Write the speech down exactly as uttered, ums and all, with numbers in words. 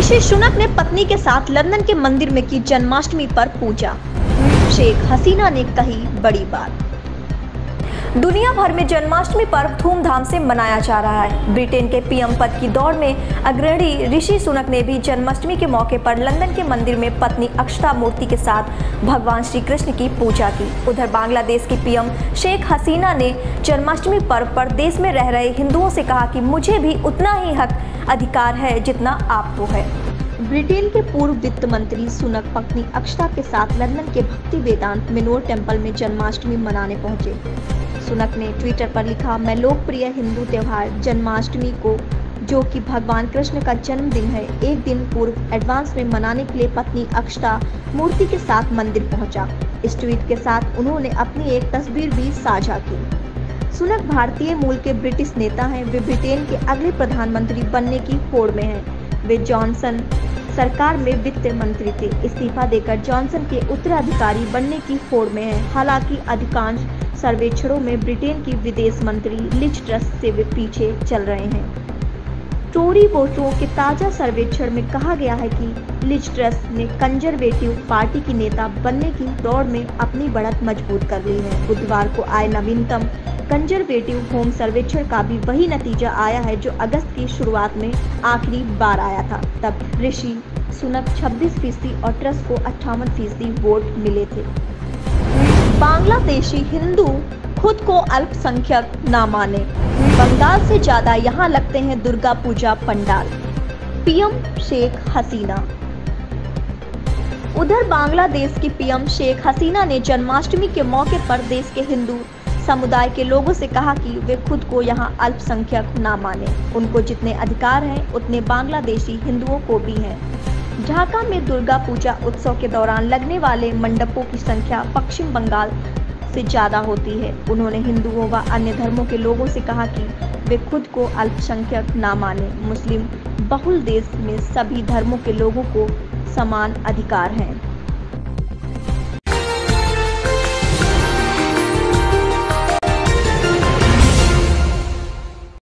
ऋषि सुनक ने पत्नी के साथ लंदन के मंदिर में की जन्माष्टमी पर पूजा। शेख हसीना ने कही बड़ी बात। दुनिया भर में जन्माष्टमी पर्व धूमधाम से मनाया जा रहा है। ब्रिटेन के पीएम पद की दौड़ में अग्रणी ऋषि सुनक ने भी जन्माष्टमी के मौके पर लंदन के मंदिर में पत्नी अक्षता मूर्ति के साथ भगवान श्री कृष्ण की पूजा की। उधर बांग्लादेश की पीएम शेख हसीना ने जन्माष्टमी पर्व पर देश में रह रहे हिंदुओं से कहा कि मुझे भी उतना ही हक अधिकार है जितना आपको है। ब्रिटेन के पूर्व वित्त मंत्री सुनक पत्नी अक्षता के साथ लंदन के भक्ति वेदांत मेनोर टेम्पल में जन्माष्टमी मनाने पहुंचे। सुनक ने ट्विटर पर लिखा, मैं लोकप्रिय हिंदू त्योहार जन्माष्टमी को, जो कि भगवान कृष्ण का जन्मदिन है, एक दिन पूर्व एडवांस में मनाने के लिए पत्नी अक्षता मूर्ति के साथ मंदिर पहुंचा। इस ट्वीट के साथ उन्होंने अपनी एक तस्वीर भी साझा की। सुनक भारतीय मूल के ब्रिटिश नेता हैं। वे ब्रिटेन के अगले प्रधानमंत्री बनने की होड़ में हैं। वे जॉनसन सरकार में वित्त मंत्री थे। इस्तीफा देकर जॉनसन के उत्तराधिकारी बनने की होड़ में हैं। हालांकि अधिकांश सर्वेक्षणों में ब्रिटेन की विदेश मंत्री लिज ट्रस से वे पीछे चल रहे हैं। टोरी वोटरों के ताजा सर्वेक्षण में कहा गया है कि लिज ट्रस ने कंजरवेटिव पार्टी की नेता बनने की दौड़ में अपनी बढ़त मजबूत कर ली है। बुधवार को आए नवीनतम कंजरवेटिव होम सर्वेक्षण का भी वही नतीजा आया है जो अगस्त की शुरुआत में आखिरी बार आया था। तब ऋषि सुनक छब्बीस फीसदी और ट्रस को अट्ठावन फीसदी वोट मिले थे। बांग्लादेशी हिंदू खुद को अल्पसंख्यक ना माने। बंगाल से ज्यादा यहाँ लगते हैं दुर्गा पूजा पंडाल। पीएम शेख हसीना। उधर बांग्लादेश की पीएम शेख हसीना ने जन्माष्टमी के मौके पर देश के हिंदू समुदाय के लोगों से कहा कि वे खुद को यहाँ अल्पसंख्यक ना माने। उनको जितने अधिकार हैं उतने बांग्लादेशी हिंदुओं को भी हैं। ढाका में दुर्गा पूजा उत्सव के दौरान लगने वाले मंडपों की संख्या पश्चिम बंगाल से ज्यादा होती है। उन्होंने हिंदुओं व अन्य धर्मों के लोगों से कहा कि वे खुद को अल्पसंख्यक ना माने। मुस्लिम बहुल देश में सभी धर्मों के लोगों को समान अधिकार हैं।